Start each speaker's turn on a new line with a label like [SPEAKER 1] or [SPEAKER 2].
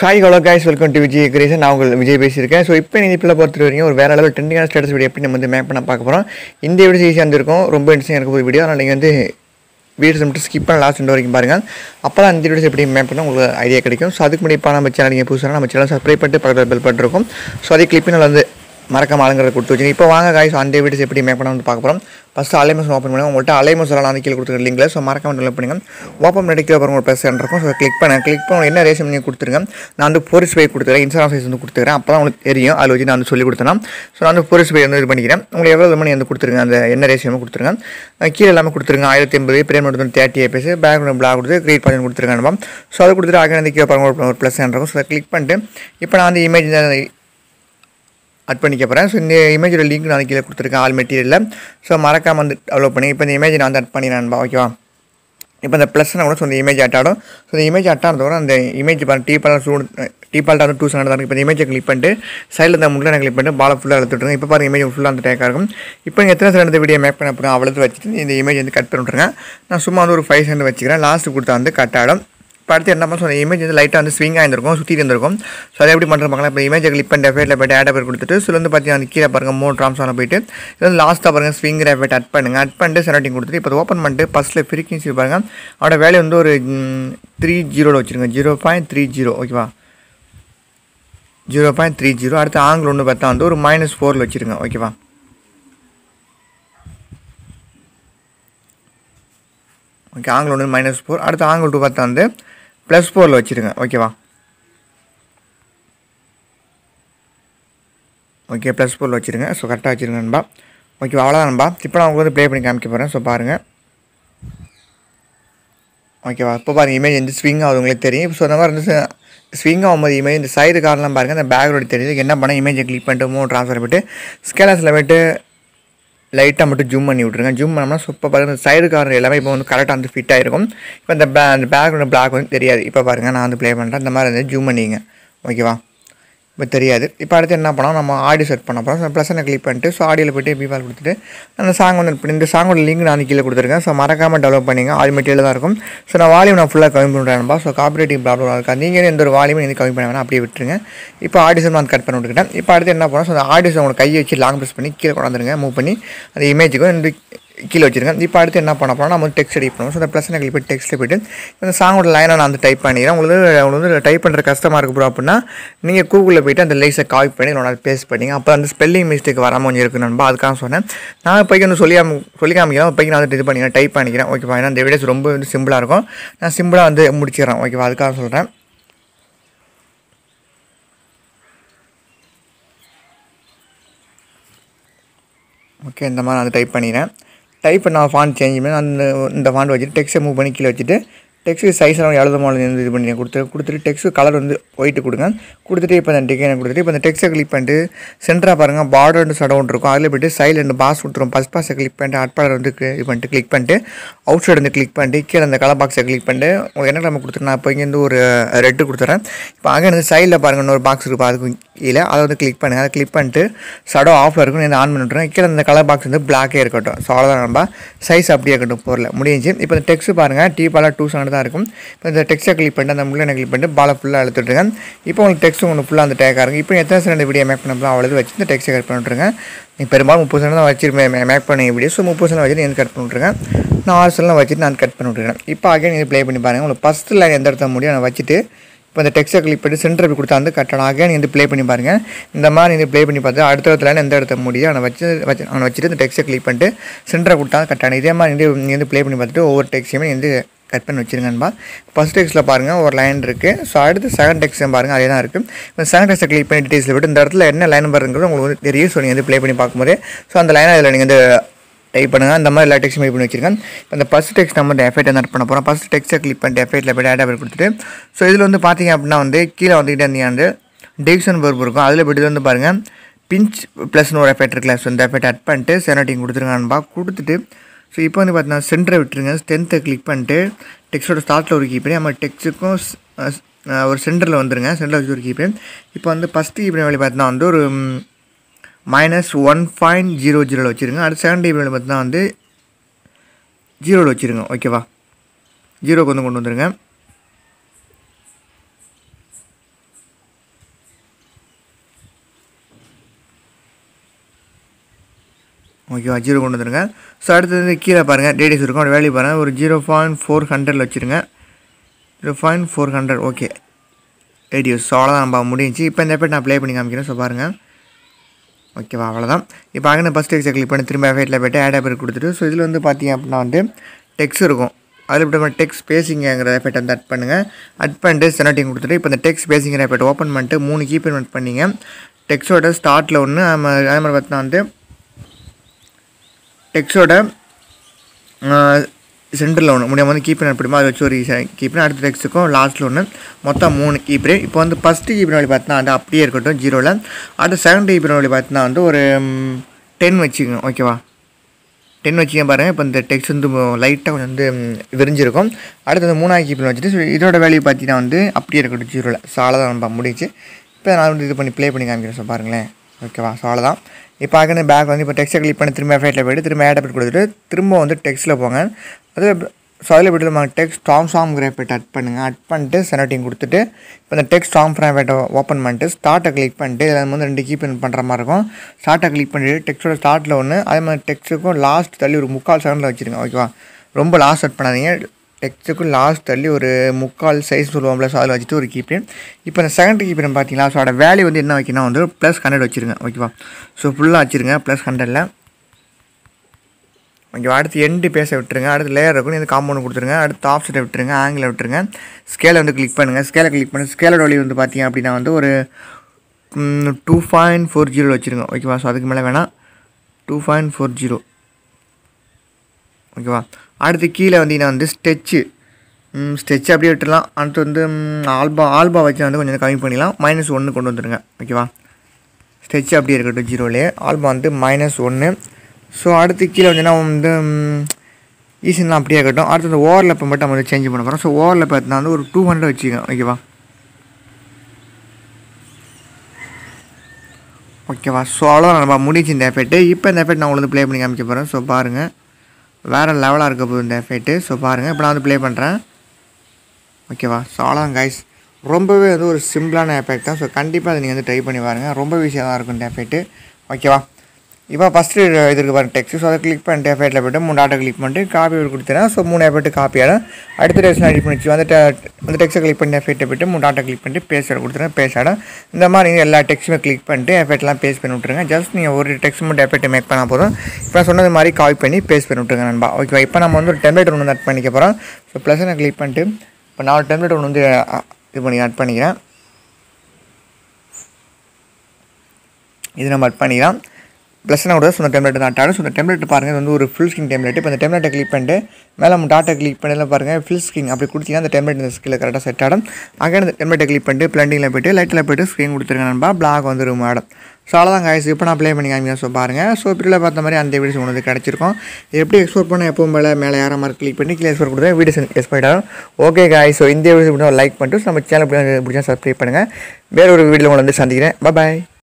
[SPEAKER 1] Hi, hello guys, welcome to Vijay Creations I. நான் விஜய் பேசியிருக்கேன். So இப்போ நீங்கள் இப்போ பொறுத்த வரைக்கும் ஒரு வேறு லெவல் ட்ரெண்டிங்கான ஸ்டேட்டஸ் வீடியோ எப்படி நம்ம வந்து மேக் பண்ண பார்க்க போகிறோம். இந்த வீடியோ ஈஸியாக இருந்திருக்கும், ரொம்ப இன்ட்ரெஸ்டிங்காக இருக்க போகிற வீடியோ. அதனால் நீங்கள் வந்து வீடியோஸ் மட்டும் ஸ்கிப் பண்ண லாஸ்ட் வரைக்கும் பாருங்கள். அப்போ தான் அந்த வீடியோஸ் எப்படி மேக் பண்ணால் உங்களுக்கு ஐடியா கிடைக்கும். ஸோ அதுக்கு முன்னாடி இப்போ நம்ம சேனல் நீங்கள் புதுசாக நம்ம சேனல் சப்ஸ்கிரைப் பண்ணிட்டு பக்கத்தில் பெல் பண்ணிருக்கோம். ஸோ அதே கிளிப்பினால் வந்து மறக்காம ஆளுங்கிறத கொடுத்து வச்சுங்க. இப்போ வாங்க காய்ஸ் அந்த வீடியோஸ் எப்படி மேக் பண்ண வந்து பார்க்க போகிறோம். ஃபஸ்ட்டு அலைமஸ் ஓப்பன் பண்ணுங்கள். உங்கள்கிட்ட அலைமஸ் எல்லாம் நான் கீழே கொடுத்துருக்க லிங்கில். ஸோ மறக்காம டெவலப் பண்ணுங்கள். ஓப்பன் பண்ணி கீழே பாருங்கள் ஒரு ப்ளஸ் இருக்கும். ஸோ கிளிக் பண்ண என்ன ரேஷன் நீங்கள் கொடுத்துருங்க. நான் வந்து ஃபோரிஸ் பே கொடுத்துருக்கேன், இன்ஸ்டாகிராம் சைஸ் வந்து கொடுத்துருக்கேன். அப்போ தான் உங்களுக்கு தெரியும், அதில் வச்சு நான் வந்து சொல்லி கொடுத்தேன். ஸோ நான் வந்து ஃபோரிஸ் பே வந்து இது பண்ணிக்கிறேன். உங்களுக்கு எவ்வளோ மணி வந்து கொடுத்துருங்க, அந்த என்ன ரேஷன் கொடுத்துருங்க. கீழே எல்லாமே கொடுத்துருங்க. 1080 பிரேம் மட்டும் 30 fps பேக்ரவுண்ட் பிளாக் கொடுத்து கிரியேட் பண்ணி கொடுத்துருக்காங்க. ஸோ அதை கொடுத்துட்டு ஆக வந்து கீழே பாருங்கள் ஒரு ப்ளஸ் இருக்கும். ஸோ அதை கிளிக் பண்ணிட்டு இப்போ நான் வந்து இமேஜ் அட் பண்ணிக்க போகிறேன். ஸோ இந்த இமேஜோட லிங்க் நான் கீழே கொடுத்துருக்கேன் ஆல் மெட்டீரியலில். ஸோ மறக்காம வந்து டெவலப் பண்ணி இப்போ இந்த இமேஜ் நான் வந்து அட் பண்ணிடுறேன்பா. ஓகேவா, இப்போ இந்த ப்ளஸ்னா கூட ஸோ இந்த இமேஜ் அட் ஆடும். ஸோ இந்த இமேஜ் அட் ஆனதோட அந்த இமேஜ் பாருங்கள் டீபால்ட்டாக வந்து 200 தான். இப்போ இந்த இமேஜை கிளிக் பண்ணிட்டு சைடில் இந்த முள்ள கிளிக் பண்ணிட்டு பாலை ஃபுல்லாக எடுத்துட்டுருங்க. இப்போ பாருங்கள் இமேஜ் ஃபுல்லாக அந்த டேக்காக இருக்கும். இப்போ நீங்கள் எத்தனை செகண்ட் வீடியோ மேக் பண்ண போகிறோம் அவ்வளோ வச்சுட்டு இந்த இமேஜ் வந்து கட் பண்ணிட்டுருங்க. நான் சும்மா வந்து ஒரு 5 செகண்ட் வச்சுக்கிறேன். லாஸ்ட்டு கொடுத்தா வந்து கட் ஆகிடும். இப்போ அடுத்து என்ன பண்ண இமேஜ் வந்து லைட்டாக வந்து ஸ்விங்காக இருந்திருக்கும், சுற்றி இருந்திருக்கும். ஸோ அதை எப்படி பண்ணுற பார்க்கலாம். இப்போ இமேஜை கிளிக் பண்ணி எஃபெக்ட்டில் போய்ட்டு ஆட் எஃபெக்ட் கொடுத்துட்டு ஸோ வந்து பார்த்தீங்கன்னா கீழே பாருங்கள் மோட் ட்ரான்ஸ்ஃபார்ம் போய்ட்டு இது வந்து லாஸ்ட்டாக பாருங்கள் ஸ்விங்கர் எஃபெக்ட் அட் பண்ணுங்கள். அட் பண்ணிட்டு செலக்டிங் கொடுத்துட்டு இப்போ ஓப்பன் பண்ணிட்டு ஃபஸ்ட்டில் ஃப்ரீக்வன்சி பாருங்கள். அவனோட வேல்யூ வந்து ஒரு 30 வச்சுருங்க, 0.30. ஓகேவா, 0.30. அடுத்து ஆங்கிள் ஒன்று பார்த்தா வந்து ஒரு -4 வச்சுருங்க. ஓகேவா, ஓகே ஆங்கிள் ஒன்று -4. அடுத்து ஆங்கிள் 2 பார்த்தா வந்து +4 வச்சுருங்க. ஓகேவா, ஓகே +4 வச்சுருங்க. ஸோ கரெக்டாக வச்சுருங்க நண்பா. ஓகேவா, அவ்வளோதான் நண்பா. இப்போ நான் உங்களுக்கு வந்து ப்ளே பண்ணி காமிக்க போகிறேன். ஸோ பாருங்கள். ஓகேவா, இப்போ பாருங்கள் இமேஜ் வந்து ஸ்விங் ஆகுது, உங்களுக்கு தெரியும். ஸோ அந்த மாதிரி வந்து ஸ்விங் ஆகும்போது இமேஜ் இந்த சைடு காரெலாம் பாருங்கள், அந்த பேக்ரவுண்ட் தெரியுது. என்ன பண்ணால் இமேஜை கிளிக் பண்ணிட்டு ட்ரான்ஸ்ஃபர் பண்ணிட்டு ஸ்கேலர்ஸில் போய்ட்டு லைட்டாக மட்டும் ஜூம் பண்ணி விட்ருங்க. ஜூம் பண்ணோம்னா சூப்பர் பாருங்கள், இந்த சைடு கார் எல்லாமே இப்போ வந்து கரெக்டாக வந்து ஃபிட் ஆகிருக்கும். இப்போ அந்த பேக்ரவுண்ட் பிளாக் வந்து தெரியாது. இப்போ பாருங்கள் நான் வந்து ப்ளே பண்ணுறேன். இந்த மாதிரி வந்து ஜூம் பண்ணிங்க. ஓகேவா, இப்போ தெரியாது. இப்போ அடுத்து என்ன பண்ணோம், நம்ம ஆடியோ செட் பண்ண போகிறோம். ப்ளஸ்ஸை கிளிக் பண்ணிட்டு ஸோ ஆடியோவில் போய்ட்டு பிபால் கொடுத்துட்டு அந்த சாங் வந்து இந்த சாங்கோட லிங்க் நான் கீழே கொடுத்துருக்கேன். ஸோ மறக்காமல் டெவலப் பண்ணிங்க. ஆல் மெட்டீரியல் தான் இருக்கும். ஸோ நான் வால்யூம் நான் ஃபுல்லாக கம்மி பண்ணுறேன்பா. ஸோ காப்பிரைட்டிங் ப்ராப்ளம் இருக்கா, நீங்கள் எந்த ஒரு வால்யூமே எந்த கம்மி பண்ண வேணாம், அப்படியே விட்டுருங்க. இப்போ ஆடியோ நான் கட் பண்ணி விட்டுக்கிட்டேன். இப்போ அடுத்து என்ன பண்ணோம், ஸோ அந்த ஆடியோ உங்களுக்கு கையை வச்சு லாங் ப்ரெஸ் பண்ணி கீழே கொண்டாந்துருங்க. மூவ் பண்ணி அந்த இமேஜுக்கும் இந்த கீழே வச்சுருங்க. இப்போ அடுத்து என்ன பண்ண போனால் நம்ம வந்து டெக்ஸ்ட் எடிட் பண்ணுவோம். ஸோ அந்த ப்ளஸ் கிளிக் பண்ணி டெக்ஸ்ட்டில் போய்ட்டு இந்த சாங்கோட லைனை நான் வந்து டைப் பண்ணிக்கிறேன். உங்களுக்கு வந்து டைப் பண்ணுற கஷ்டமாக இருக்கு ப்ரோ அப்படின்னா நீங்கள் கூகுளில் போய்ட்டு அந்த லைஸை காப்பி பண்ணி நான் பேஸ்ட் பண்ணிங்க. அப்போ அந்த ஸ்பெல்லிங் மிஸ்டேக் வராமல் கொஞ்சம் இருக்குது நண்பா. அதுக்காக சொன்னேன். நான் இப்போக்கி வந்து சொல்லி காமிக்கிறேன். இப்போக்கி நான் வந்து இது பண்ணிக்கிறேன், டைப் பண்ணிக்கிறேன். ஓகேவா, ஏன்னா இந்த வீடியோஸ் ரொம்ப வந்து சிம்பிளாக இருக்கும். நான் சிம்பிளாக வந்து முடிச்சிடறேன். ஓகேவா, அதுக்காக சொல்கிறேன். ஓகே, இந்த மாதிரி நான் வந்து டைப் பண்ணிக்கிறேன். டைப் பண்ண ஃபாண்ட் சேஞ்ச் பண்ணி அந்த இந்த ஃபாண்ட் வச்சுட்டு டெக்ஸ்ட்டை மூவ் பண்ணி கீழே வச்சுட்டு டெக்ஸ்ட்டு சைஸ் எழுத மாதிரி இது பண்ணி கொடுத்துட்டு டெக்ஸ்ட்டு கலர் வந்து ஒயிட்டு கொடுங்க. கொடுத்துட்டு இப்போ அந்த டிகைனை கொடுத்துட்டு இப்போ அந்த டெக்ஸ்ட்டை கிளிக் பண்ணிட்டு சென்டராக பாருங்கள் பார்டர் வந்து ஷட் அவுட் இருக்கும். அதில் போய்ட்டு சைடில் 2 பாஸ் கொடுத்துரும். ஃபஸ்ட் பாஸை கிளிக் பண்ணிட்டு அட் பாடர் வந்து இது பண்ணிட்டு கிளிக் பண்ணிட்டு அவுட் சைடு வந்து கிளிக் பண்ணிட்டு கீழே அந்த கலர் பாக்ஸை கிளிக் பண்ணிட்டு உங்களுக்கு என்ன நம்ம கொடுத்துருன்னா இப்போ இங்கேருந்து ஒரு ரெட்டு கொடுத்துறேன். இப்போ அங்கே வந்து சைடில் பாருங்கள் இன்னொரு பாக்ஸ் இருக்கும், அதுக்கு கீழே அதை வந்து கிளிக் பண்ணுங்கள். அதை கிளிக் பண்ணிட்டு ஷடோ ஆஃபில் இருக்கும், இந்த ஆன் பண்ணிட்டுருங்க. கீழே அந்த கலர் பாக்ஸ் வந்து பிளாக்கே இருக்கட்டும். ஸோ அவ்வளோதான் நம்ம சைஸ் அப்படியே இருக்கட்டும் பொருள் முடிஞ்சு. இப்போ இந்த டெக்ஸ்ட் பாருங்கள் டீபாலாக 200 தான் இருக்கும். இப்போ இந்த டெக்ஸ்ட்டை கிளிக் பண்ணிட்டு அந்த முள்ளை கிளிக் பண்ணிட்டு பாலை ஃபுல்லாக எடுத்துட்டுருங்க. இப்போ உங்களுக்கு டெக்ஸ்ட் உங்களுக்கு ஃபுல்லாக அந்த டேக்காக இருக்கும். இப்போ எத்தனை செகண்ட் வீடியோ மேக் பண்ண போகிறோம் அவ்வளோ வச்சு இந்த டெக்ஸ்ட்டை கட் பண்ணிட்டுருங்க. நீங்கள் பெரும்பாலும் 30 செகண்ட் தான் வச்சுருப்பேன் மேக் பண்ண வீடியோ. ஸோ 30 செகண்ட் வச்சுட்டு எனக்கு கட் பண்ணிட்டுருங்க. நான் 6 செகண்ட் வச்சுட்டு நான் கட் பண்ணிட்டுருக்கேன். இப்போ அகைன் நீங்கள் ப்ளே பண்ணி பாருங்கள். உங்களுக்கு ஃபஸ்ட்டு லைன் எந்த இடத்த முடியும் நான் வச்சுட்டு இப்போ இந்த டெக்ஸ்ட்டை கிளிக் பண்ணி சென்டர் போய் கொடுத்தா வந்து கட்டணும். அகைன் வந்து ப்ளே பண்ணி பாருங்கள். இந்த மாதிரி நீங்கள் ப்ளே பண்ணி பார்த்து அடுத்த இடத்துல எந்த இடத்த முடியும் அவனை வச்சுட்டு இந்த டெக்ஸ்ட்டை கிளிக் பண்ணிட்டு சென்டரை கொடுத்தா கட்டணும். இதே மாதிரி நீங்கள் வந்து ப்ளே பண்ணி பார்த்துட்டு ஒவ்வொரு டெக்ஸ்ட்டையுமே வந்து கட் பண்ணி வச்சுருங்கன்பா. ஃபஸ்ட் டெக்ஸ்ட்டில் பாருங்கள் ஒரு லைன் இருக்குது. ஸோ அடுத்து செகண்ட் டெக்ஸ்ட்டும் பாருங்கள் அதே தான் இருக்குது. இப்போ செகண்ட் டெக்ஸ்ட்டை கிளிக் பண்ணி டீட்டெயில்ஸில் விட்டு இந்த இடத்துல என்ன லைன் பாருங்கிறது உங்களுக்கு தெரியும். ஸோ நீங்கள் வந்து ப்ளே பண்ணி பார்க்கும்போது ஸோ அந்த லைனை அதில் நீங்கள் வந்து டைப் பண்ணுங்கள். அந்த மாதிரி எல்லா டெக்ஸ்ட்டும் டைப் பண்ணி வச்சுருக்கேன். இப்போ இந்த ஃபஸ்ட் டெக்ஸ்ட் நம்ம வந்து எஃபெக்ட் வந்து பண்ண போகிறோம். ஃபஸ்ட் டெக்ஸ்ட்டை கிளிக் பண்ணிட்டு எஃபெக்ட்டில் போய்ட்டு ஆட் எஃபெக்ட் கொடுத்துட்டு ஸோ இதில் வந்து பார்த்தீங்க அப்படின்னா வந்து கீழே வந்துக்கிட்டே இருந்தீங்க வந்து டிக்ஷன் வெர்ப் இருக்கும். அதில் போய்ட்டு வந்து பாருங்கள் பிஞ்ச் ப்ளஸ்னு ஒரு எஃபெக்ட் இருக்குல்ல. ஸோ இந்த எஃபெக்ட் அட் பண்ணிட்டு செனட்டிங் கொடுத்துருங்கன்பா. கொடுத்துட்டு ஸோ இப்போ வந்து பார்த்தீங்கன்னா சென்டரை விட்டுருங்க. ஸ்ட்ரென்த்தை கிளிக் பண்ணிட்டு டெக்ஸ்ட்டோட ஸ்டார்ட்டில் ஒரு கீப்பேன் நம்ம டெக்ஸ்ட்டுக்கும் ஒரு சென்டரில் வந்துருங்க. சென்டரில் வச்சு ஒரு கீப்பேன். இப்போ வந்து ஃபஸ்ட்டு கீப்பேன் வேலை பார்த்தீங்கன்னா வந்து ஒரு -1.00 வச்சுருங்க. அடுத்து செகண்ட் கீப்பேன் பார்த்தீங்கன்னா வந்து 0 வச்சுருங்க. ஓகேவா, 0 கொண்டு வந்துருங்க. ஓகேவா 0 கொண்டு வந்துருங்க. ஸோ அடுத்து வந்து கீழே பாருங்கள் ரேடியஸ் இருக்கும், அதோட வேல்யூ பாருங்கள் ஒரு 0.400 வச்சுருங்க. 0.400 ஓகே ரேடியஸ். ஸோ அவ்வளோதான் நம்ம முடிஞ்சு. இப்போ இந்த எஃபெக்ட் நான் ப்ளே பண்ணி காமிக்கிறேன். ஸோ பாருங்கள் ஓகேவா அவ்வளோதான். இப்போ அங்கே ஃபஸ்ட் டெக்ஸ்ட்டை கிளிக் பண்ணி திரும்ப எஃபெக்ட்டில் போய்ட்டு ஆட் எஃபெக்ட் கொடுத்துட்டு ஸோ இதில் வந்து பார்த்தீங்க அப்படின்னா வந்து டெக்ஸ்ட் இருக்கும். அதில் இப்படி டெக்ஸ்ட் ஸ்பேசிங்கிற எஃபெக்ட் வந்து அட் பண்ணுங்கள். அட் பண்ணிட்டு செனட்டிங் கொடுத்துட்டு இப்போ இந்த டெக்ஸ்ட் ஸ்பேசிங்கிற எஃபெக்ட் ஓப்பன் பண்ணிட்டு 3 கீபேட் பண்ணிங்க. டெக்ஸ்ட்டோட ஸ்டார்ட்டில் ஒன்று அதே மாதிரி பார்த்தீங்கன்னா வந்து டெக்ஸ்ட்டோட சென்டரில் ஒன்று முடியாமல் வந்து கீப்பர் அப்படிமா அதை வச்சு ஒரு கீப்பர் அடுத்த டெக்ஸ்ட்டுக்கும் லாஸ்ட்டில் ஒன்று மொத்தம் 3 கீப்பர். இப்போ வந்து ஃபஸ்ட்டு கீப்பர் வழி பார்த்தீங்கன்னா வந்து அப்படியே இருக்கட்டும் 0ல். அடுத்த செகண்ட் கீப்பர் வழி பார்த்தீங்கன்னா வந்து ஒரு 10 வச்சுக்கோங்க. ஓகேவா 10 வச்சுக்க பாருங்கள். இப்போ இந்த டெக்ஸ்ட் வந்து லைட்டாக கொஞ்சம் வந்து விரிஞ்சிருக்கும். அடுத்து வந்து 3வது கீப்பர் வச்சுட்டு இதோட வேல்யூ பார்த்தீங்கன்னா வந்து அப்படியே இருக்கட்டும் 0ல். ஸோ அவ்வளோதான் நம்ம முடிச்சு. இப்போ நான் வந்து இது பண்ணி ப்ளே பண்ணி காமிக்கிறேன். ஸோ பாருங்களேன் ஓகேவா. ஸோ அவ்வளோதான். இப்போ அங்கே பேக் வந்து இப்போ டெக்ஸ்ட்டை கிளிக் பண்ணி திரும்ப எஃபெக்ட்டில் போய்ட்டு திரும்ப ஆட் எஃபெக்ட் கொடுத்துட்டு திரும்ப வந்து டெக்ஸ்ட்டில் போங்க. அதில் ஸோ அதில் போய்ட்டு நம்ம டெக்ஸ்ட் ஸ்ட்ராங்ஸாங்கிற எஃபெக்ட் அட் பண்ணுங்கள். அட் பண்ணிட்டு செனட்டிங் கொடுத்துட்டு இப்போ இந்த டெக்ஸ்ட் ஸ்ட்ராங் ஃப்ரம் எஃபெக்ட்டை ஓப்பன் பண்ணிட்டு ஸ்டார்ட்டை கிளிக் பண்ணிட்டு இதில் வந்து 2 கீப்பர் பண்ணுற மாதிரி இருக்கும். ஸ்டார்ட்டை கிளிக் பண்ணிட்டு டெக்ஸ்ட்டோட ஸ்டார்ட்டில் ஒன்று அதே மாதிரி டெக்ஸ்ட்டுக்கும் லாஸ்ட் தள்ளி ஒரு 3/4 செகண்டில் வச்சுருங்க. ஓகேவா ரொம்ப லாஸ்ட் செட் பண்ணாதீங்க. டெக்ஸ்ட்டுக்கும் லாஸ்ட் தள்ளி ஒரு 3/4 சைஸ் சொல்லுவோம்ல. ஸோ அதில் வச்சுட்டு ஒரு கீப்பர். இப்போ இந்த செகண்ட் கீப்பர் பார்த்தீங்களா. ஸோ அதோட வேல்யூ வந்து என்ன வைக்கணும் வந்து +100 வச்சுருங்க. ஓகேவா ஸோ ஃபுல்லாக வச்சுருங்க +100ல். ஓகேவா அடுத்து எண்டு பேச விட்டுருங்க. அடுத்து லேயர் இருக்கும் இந்த காம்பவுண்ட் கொடுத்துருங்க. அடுத்து ஆஃப்செட்டை விட்டுருங்க, ஆங்கிளை விட்டுருங்க. ஸ்கேலை வந்து கிளிக் பண்ணுங்கள். ஸ்கேலை கிளிக் பண்ணி ஸ்கேலோட வழி வந்து பார்த்தீங்க அப்படின்னா வந்து ஒரு 2.40 வச்சுருங்க. ஓகேவா ஸோ அதுக்கு மேலே வேணாம் 2.40. ஓகேவா அடுத்து கீழே வந்தீங்கன்னா வந்து ஸ்டெச்சு அப்படியே விட்டுடலாம். அடுத்து வந்து ஆல்பா வச்சு வந்து கொஞ்சம் கம்மி பண்ணிடலாம். -1 கொண்டு வந்துடுங்க. ஓகேவா ஸ்டெச்சு அப்படியே இருக்கட்டும் 0லே. ஆல்பா வந்து -1. ஸோ அடுத்து கீழே வந்தீங்கன்னா வந்து ஈஸிலாம் அப்படியே இருக்கட்டும். அடுத்து இந்த ஓவர்லேப்பை மட்டும் நம்ம வந்து சேஞ்ச் பண்ண போகிறோம். ஸோ ஓவரில் பார்த்தீங்கன்னா வந்து ஒரு 200 வச்சுக்கோங்க. ஓகேவா ஸோ அவ்வளோதான் நம்ம முடிச்சு இந்த எஃபெக்ட்டு. இப்போ இந்த எஃபெக்ட் நான் உங்களுக்கு ப்ளே பண்ணி காமிக்க போகிறேன். ஸோ பாருங்கள் வேறு லெவலாக இருக்க போகுது இந்த எஃபெக்ட்டு. ஸோ பாருங்கள் இப்போ நான் வந்து ப்ளே பண்ணுறேன். ஓகேவா ஸோ அவ்வளோதான் கைஸ். ரொம்பவே வந்து ஒரு சிம்பிளான எஃபெக்ட் தான். ஸோ கண்டிப்பாக அதை நீங்கள் வந்து ட்ரை பண்ணி பாருங்கள். ரொம்ப ஈஸியாக தான் இருக்கும் இந்த எஃபெக்ட்டு. ஓகேவா இப்போ ஃபஸ்ட்டு இது இருக்குது பாருங்கள் டெக்ஸ்ட். ஸோ அதை கிளிக் பண்ணிட்டு எஃபெக்ட்டில் போய்ட்டு 3 டாட்டை கிளிக் பண்ணிட்டு காப்பி கொடுத்துறேன். ஸோ 3 எஃபெக்ட் காப்பி ஆகிடும். அடுத்த டெக்ஸ்ட் எடிட் பண்ணிச்சு அந்த டெக்ஸ்ட்டை கிளிக் பண்ணி எஃபெக்ட்டை போய்ட்டு 3 டாட்டை கிளிக் பண்ணிட்டு பேஸ்ட் கொடுத்துறேன். பேஸ்ட் ஆகிடும். இந்த மாதிரி நீங்கள் எல்லா டெக்ஸ்ட்டுமே கிளிக் பண்ணிட்டு எஃபெக்ட்லாம் பேஸ்ட் பண்ணி விட்ருங்க. ஜஸ்ட் நீங்கள் ஒரு டெக்ஸ்ட் மட்டும் எஃபெக்ட் மேக் பண்ணால் போதும். இப்போ நான் சொன்னது மாதிரி காப்பி பண்ணி பேஸ்ட் பண்ணி விட்ருங்க நண்பா. ஓகேவா இப்போ நம்ம வந்து ஒரு டெம்ப்ளேட் ஒன்று ஆட் பண்ணிக்க போகிறோம். ஸோ ப்ளஸ் நான் கிளிக் பண்ணிட்டு இப்போ நான் ஒரு டெம்ப்ளேட் ஒன்று வந்து இது பண்ணி ஆட் பண்ணிக்கிறேன். இது நம்ம ஆட் பண்ணிக்கலாம். ப்ளஸ் கூட ஸோ அந்த டெம்ப்ளேட் தான் ஆட். ஸோ இந்த டெம்ப்ளேட் பாருங்கள் இது வந்து ஒரு ஃபுல் ஸ்க்ரீன் டெம்ப்ளேட். இப்போ இந்த டெம்ப்ளேட்டை கிளிக் பண்ணிட்டு மேலே நம்ம டாட்டா கிளிக் பண்ணி பாருங்கள் ஃபுல் ஸ்க்ரீன் அப்படி கொடுத்தீங்கன்னா அந்த டெம்ப்ளேட் இந்த ஸ்கில்ல கரெக்டாக செட் ஆகிடும். அங்கே இந்த டெம்ப்ளேட்டை கிளிக் பண்ணிட்டு பிளண்டிங்கில் போய்ட்டு லைட்டில் போய்ட்டு ஸ்க்ரீன் கொடுத்துருங்க நண்பா. பிளாக் வந்து ரூம் ஆடும். ஸோ அவ்வளோதான் கைஸ். இப்போ நான் ப்ளே பண்ணி காமிக்கிறேன். ஸோ பாருங்கள் ஸோ இப்படியில் பார்த்த மாதிரி அந்த வீடியோஸ் உங்களுக்கு கிடச்சிருக்கும். எப்படி எக்ஸ்போர்ட் பண்ண எப்பவும் மேலே யாரை மாதிரி கிளிக் பண்ணி கீழே எக்ஸ்போர்ட் கொடுத்தா வீடியோஸ் எக்ஸ்போர்ட் ஆகும். Okay guys. ஸோ இந்த வீடியோஸ் லைக் பண்ணிட்டு நம்ம சேனல் பிடிச்சா சப்ஸ்கிரைப் பண்ணுங்கள். வேறு ஒரு வீடியோவில் உங்களை வந்து சந்திக்கிறேன். பாய்.